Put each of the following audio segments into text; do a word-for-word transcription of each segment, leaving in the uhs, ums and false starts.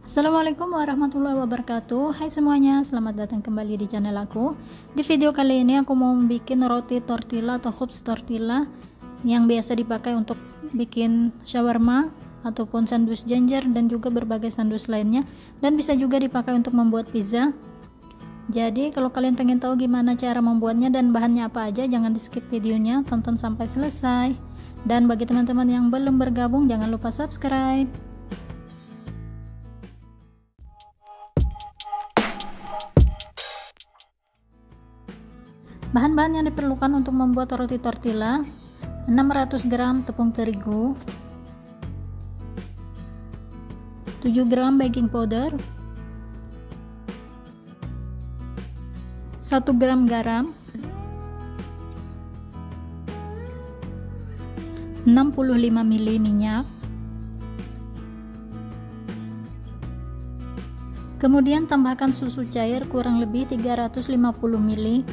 Assalamualaikum warahmatullahi wabarakatuh. Hai semuanya, selamat datang kembali di channel aku. Di video kali ini aku mau bikin roti tortilla atau khubz tortilla yang biasa dipakai untuk bikin shawarma ataupun sandwich ginger dan juga berbagai sandwich lainnya, dan bisa juga dipakai untuk membuat pizza. Jadi kalau kalian pengen tahu gimana cara membuatnya dan bahannya apa aja, jangan di skip videonya, tonton sampai selesai. Dan bagi teman-teman yang belum bergabung, jangan lupa subscribe. Bahan-bahan yang diperlukan untuk membuat roti tortilla: enam ratus gram tepung terigu, tujuh gram baking powder, satu gram garam, enam puluh lima mililiter minyak, kemudian tambahkan susu cair kurang lebih tiga ratus lima puluh mililiter.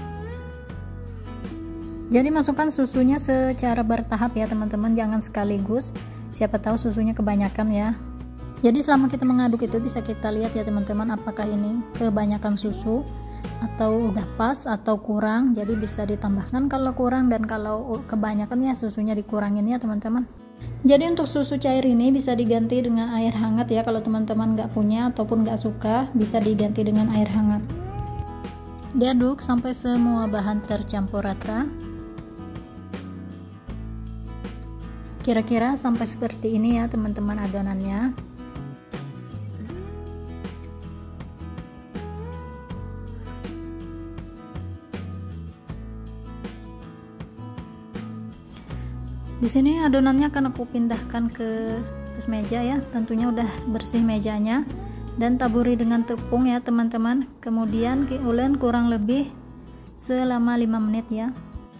Jadi masukkan susunya secara bertahap ya teman-teman, jangan sekaligus, siapa tahu susunya kebanyakan ya. Jadi selama kita mengaduk itu bisa kita lihat ya teman-teman, apakah ini kebanyakan susu atau udah pas atau kurang. Jadi bisa ditambahkan kalau kurang, dan kalau kebanyakan ya susunya dikurangin ya teman-teman. Jadi untuk susu cair ini bisa diganti dengan air hangat ya, kalau teman-teman nggak punya ataupun nggak suka bisa diganti dengan air hangat. Diaduk sampai semua bahan tercampur rata. Kira-kira sampai seperti ini ya teman-teman adonannya. Di sini adonannya akan aku pindahkan ke atas meja ya, tentunya udah bersih mejanya, dan taburi dengan tepung ya teman-teman. Kemudian ulen kurang lebih selama lima menit ya.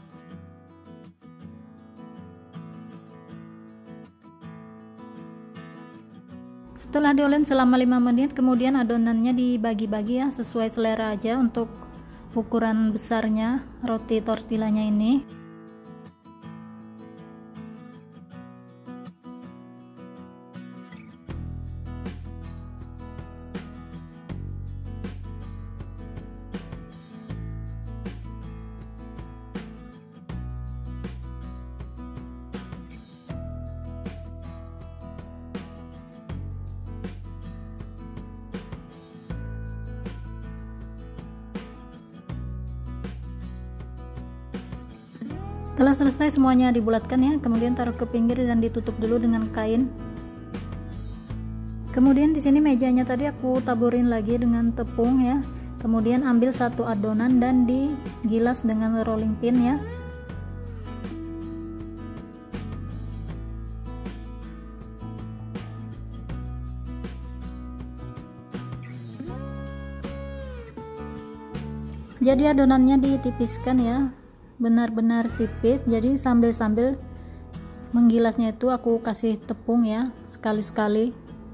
Setelah diolen selama lima menit, kemudian adonannya dibagi-bagi ya, sesuai selera aja untuk ukuran besarnya roti tortillanya ini. Setelah selesai semuanya dibulatkan ya, kemudian taruh ke pinggir dan ditutup dulu dengan kain. Kemudian di sini mejanya tadi aku taburin lagi dengan tepung ya. Kemudian ambil satu adonan dan digilas dengan rolling pin ya. Jadi adonannya ditipiskan ya, benar-benar tipis. Jadi sambil-sambil menggilasnya itu aku kasih tepung ya, sekali-sekali.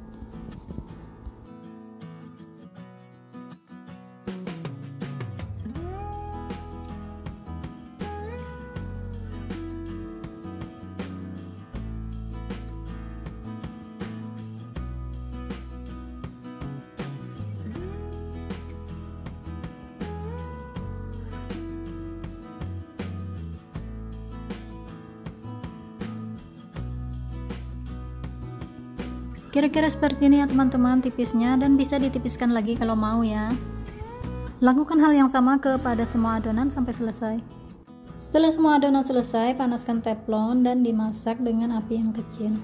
Kira-kira seperti ini ya teman-teman tipisnya, dan bisa ditipiskan lagi kalau mau ya. Lakukan hal yang sama kepada semua adonan sampai selesai. Setelah semua adonan selesai, panaskan teflon dan dimasak dengan api yang kecil.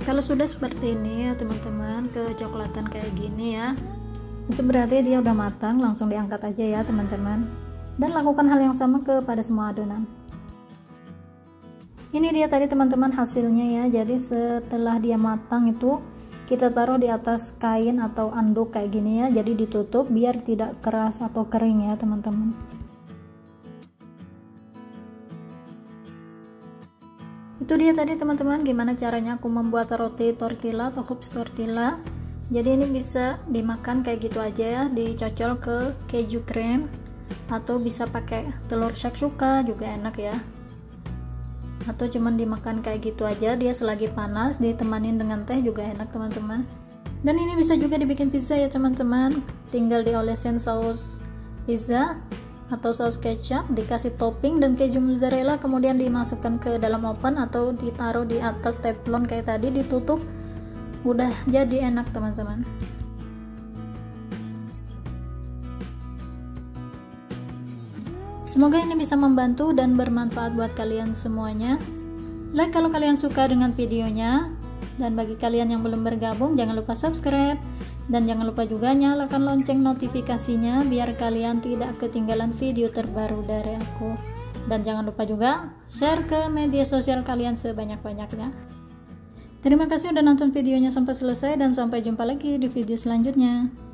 Kalau sudah seperti ini ya teman-teman, kecoklatan kayak gini ya, itu berarti dia udah matang. Langsung diangkat aja ya teman-teman, dan lakukan hal yang sama kepada semua adonan. Ini dia tadi teman-teman hasilnya ya. Jadi setelah dia matang itu kita taruh di atas kain atau anduk kayak gini ya, jadi ditutup biar tidak keras atau kering ya teman-teman. Itu dia tadi teman-teman gimana caranya aku membuat roti tortilla atau hoops tortilla. Jadi ini bisa dimakan kayak gitu aja ya, dicocol ke keju krem atau bisa pakai telur shakshuka juga enak ya, atau cuman dimakan kayak gitu aja, dia selagi panas ditemanin dengan teh juga enak teman-teman. Dan ini bisa juga dibikin pizza ya teman-teman, tinggal diolesin saus pizza atau saus kecap, dikasih topping dan keju mozzarella, kemudian dimasukkan ke dalam oven atau ditaruh di atas teflon kayak tadi, ditutup, udah jadi enak teman-teman. Semoga ini bisa membantu dan bermanfaat buat kalian semuanya. Like kalau kalian suka dengan videonya, dan bagi kalian yang belum bergabung jangan lupa subscribe, dan jangan lupa juga nyalakan lonceng notifikasinya biar kalian tidak ketinggalan video terbaru dari aku. Dan jangan lupa juga share ke media sosial kalian sebanyak-banyaknya. Terima kasih udah nonton videonya sampai selesai, dan sampai jumpa lagi di video selanjutnya.